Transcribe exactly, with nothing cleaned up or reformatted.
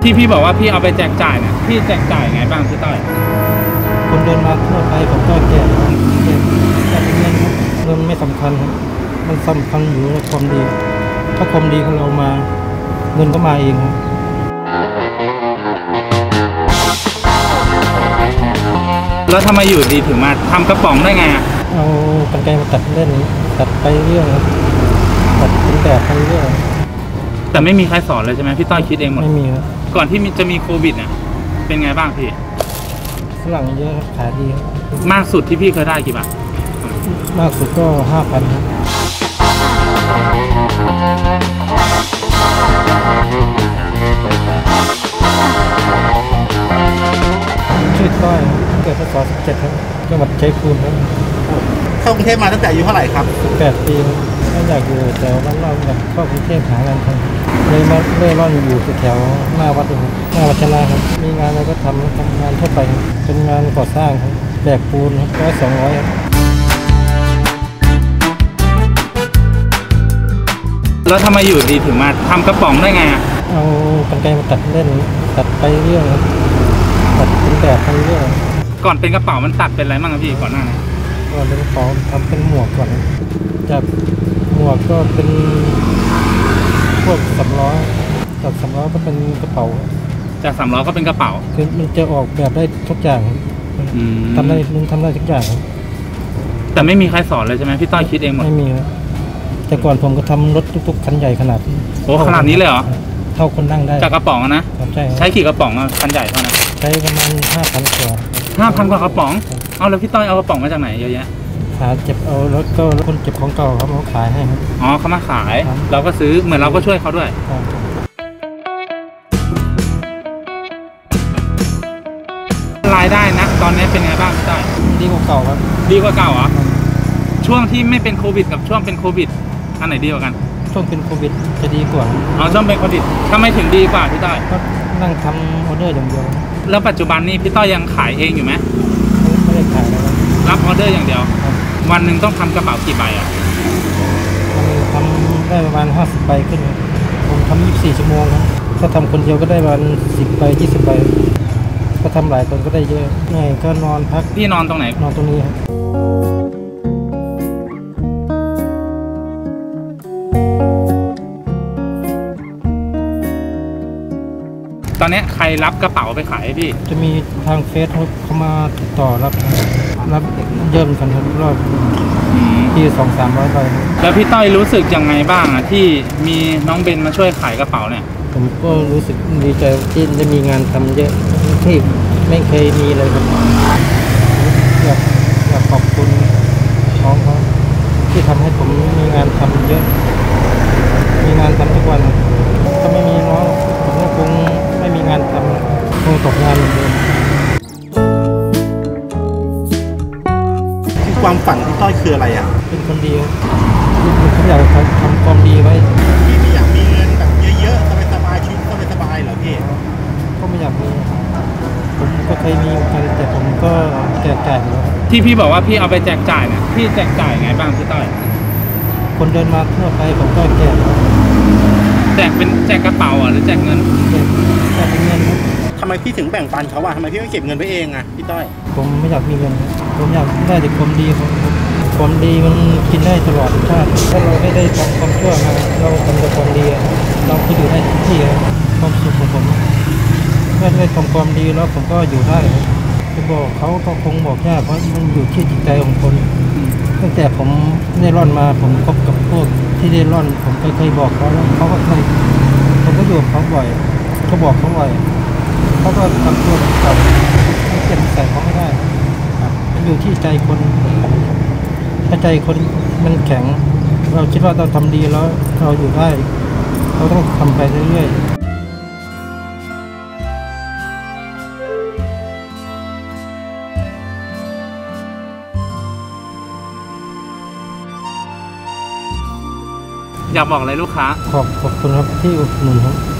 ที่พี่บอกว่าพี่เอาไปแจกจ่ายเนี่ยพี่แจกจ่ายไงบ้างพี่ต้อยคนเดินมาทั่วไปผมก็แจกแจกแจกเงินครับเงินไม่สำคัญครับมันสำคัญอยู่ในความดีถ้าความดีของเรามาเงินก็มาเองครับแล้วทำไมอยู่ดีถึงมาทำกระป๋องได้ไงอ่ะเอากรรไกรมาตัดเล่นตัดไปเรื่อยครับตัดเป็นแบบไปเรื่อยแต่ไม่มีใครสอนเลยใช่ไหมพี่ต้อยคิดเองหมดไม่มีครับก่อนที่จะมีโควิดเนี่ยเป็นไงบ้างพี่ฝรั่งเยอะขายดีมากสุดที่พี่เคยได้กี่บาทมากสุดก็ห้าพันครับชื่อต้อยเกิดพศสิบเจ็ดครับจังหวัดชัยภูมิครับเข้ากรุงเทพมาตั้งแต่อายุเท่าไหร่ครับสิบแปดปีไม่อยากอยู่แต่บ้านเราอยากเข้ากรุงเทพหางานทำเลยมาเล่ร่อนอยู่แถวหน้าวัดหน้าวัชนะครับมีงานอะไรก็ทำทำงานทั่วไปเป็นงานก่อสร้างครับแบกปูนร้อยสองร้อยแล้วทำไมอยู่ดีถึงมาทำกระป๋องได้ไงอ่ะเอากรรไกรมาตัดเล่นตัดไปเรื่อยครับตัดเป็นแบบไปเรื่อยก่อนเป็นกระเป๋ามันตัดเป็นอะไรบ้างครับพี่ก่อนหน้านี้ก่อนเป็นกระเป๋าทำเป็นหมวกก่อนจากหมวกก็เป็นพวกสำล้อจากสำล้อก็เป็นกระเป๋าจากสำล้อก็เป็นกระเป๋าคือมันจะออกแบบได้ทุกอย่างทำได้ลุงทำได้ทุกอย่างแต่ไม่มีใครสอนเลยใช่ไหมพี่ต้อยคิดเองหมดไม่มีครับแต่ก่อนผมก็ทำรถทุกๆคันใหญ่ขนาดโอ้ขนาดนี้เลยเหรอเท่าคนนั่งได้จากกระป๋องนะใช่ใช้กี่กระป๋องคันใหญ่เท่านั้นใช้ประมาณห้าพันกว่าห้าพันกว่ากระป๋องเอาแล้วพี่ต้อยเอากระป๋องมาจากไหนเยอะแยะหาเจ็บเอารถก็คนเจ็บของเก่าเขามาขายให้ครับอ๋อเขามาขายเราก็ซื้อเหมือนเราก็ช่วยเขาด้วยรายได้นะตอนนี้เป็นไงบ้างพี่ต้อยดีกว่าเก่าครับดีกว่าเก่าเหรอช่วงที่ไม่เป็นโควิดกับช่วงเป็นโควิดอันไหนดีกว่ากันช่วงเป็นโควิดจะดีกว่าอ๋อช่วงเป็นโควิดทำไมถึงดีกว่าพี่ต้อยก็นั่งทำออเดอร์อย่างเดียวแล้วปัจจุบันนี้พี่ต้อยยังขายเองอยู่ไหมไม่ได้ขายแล้วรับออเดอร์อย่างเดียววันหนึ่งต้องทำกระเป๋ากี่ใบอ่ะทำได้ประมาณห้าสิบใบขึ้นผมทำยี่สิบสี่ชั่วโมงครับถ้าทำคนเดียวก็ได้ประมาณสิบใบยี่สิบใบถ้าทำหลายคนก็ได้เยอะเหนื่อยก็นอนพักพี่นอนตรงไหนนอนตรงนี้ครับตอนนี้ใครรับกระเป๋าไปขายให้พี่จะมีทางเฟซเขามาติดต่อรับรับเยิ่มกันทั้งรอบที่สองสามร้อยใบแล้วพี่ต้อยรู้สึกยังไงบ้างอ่ะที่มีน้องเบนมาช่วยขายกระเป๋าเนี่ยผมก็รู้สึกดีใจที่ได้มีงานทำเยอะที่ไม่เคยมีเลยครับอยากอยากขอบคุณน้องเขาที่ทำให้ผมมีงานทำเยอะมีงานทำทุกวันถ้าไม่มีน้องผมก็คงไม่มีงานทำคงตกงานเหมือนเดิมความฝันที่ต้อยคืออะไรอ่ะเป็นคนดีผมอยากทำความดีไว้พี่ไม่อยากมีเงินแบบเยอะๆสบายๆชีวิตสบายๆเหรอพี่ก็ไม่อยากมีผมก็เคยมีกันแต่ผมก็แจกจ่ายแล้วที่พี่บอกว่าพี่เอาไปแจกจ่ายเนี่ยพี่แจกจ่ายไงบ้างพี่ต้อยคนเดินมาทั่วไปผมก็แจกแจกเป็นแจกกระเป๋าอ่ะหรือแจกเงินแจกเป็นเงินทำไมพี่ถึงแบ่งปันเขาอ่ะทำไมพี่ไม่เก็บเงินไว้เองอ่ะพี่ต้อยผมไม่อยากมีเงินผมอยากได้แต่ความดีของความดีมันกินได้ตลอดชาติถ้าเราไม่ได้ทำความชั่วมาเราทำแต่ความดีเราก็อยู่ได้ทุกที่ความสุขของผมเมื่อได้ทำความดีแล้วผมก็อยู่ได้จะบอกเขาก็คงบอกยากเพราะมันอยู่ที่จิตใจของคนตั้งแต่ผมได้ร่อนมาผมคบกับพวกที่ได้ร่อนผมเคยเคยบอกเขาแล้วเขาก็เคยผมก็อยู่กับเขาบ่อยเขาบอกเขาบ่อยเขาก็ทำตัวเก่าไม่เปลี่ยนใส่เขาไม่ได้มันอยู่ที่ใจคนถ้าใจคนมันแข็งเราคิดว่าเราทำดีแล้วเราอยู่ได้เราต้องทำไปเรื่อยๆอยากบอกอะไรลูกค้าขอบขอบคุณครับที่อุดหนุนครับ